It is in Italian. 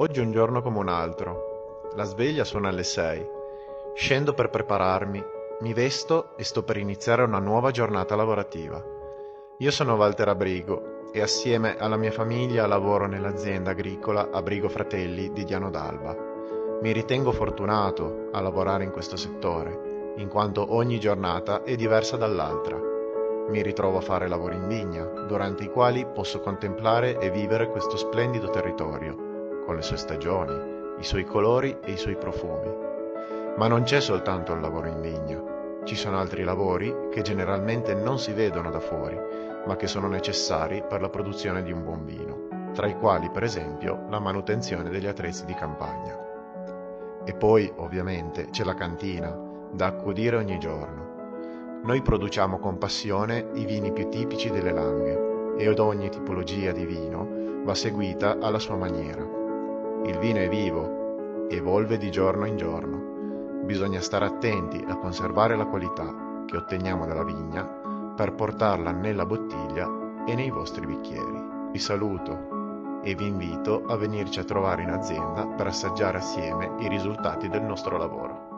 Oggi è un giorno come un altro. La sveglia suona alle 6. Scendo per prepararmi, mi vesto e sto per iniziare una nuova giornata lavorativa. Io sono Walter Abrigo e assieme alla mia famiglia lavoro nell'azienda agricola Abrigo Fratelli di Diano d'Alba. Mi ritengo fortunato a lavorare in questo settore, in quanto ogni giornata è diversa dall'altra. Mi ritrovo a fare lavori in vigna, durante i quali posso contemplare e vivere questo splendido territorio, con le sue stagioni, i suoi colori e i suoi profumi. Ma non c'è soltanto il lavoro in vigna, ci sono altri lavori che generalmente non si vedono da fuori, ma che sono necessari per la produzione di un buon vino, tra i quali per esempio la manutenzione degli attrezzi di campagna. E poi, ovviamente, c'è la cantina, da accudire ogni giorno. Noi produciamo con passione i vini più tipici delle Langhe e ad ogni tipologia di vino va seguita alla sua maniera. Il vino è vivo, evolve di giorno in giorno. Bisogna stare attenti a conservare la qualità che otteniamo dalla vigna per portarla nella bottiglia e nei vostri bicchieri. Vi saluto e vi invito a venirci a trovare in azienda per assaggiare assieme i risultati del nostro lavoro.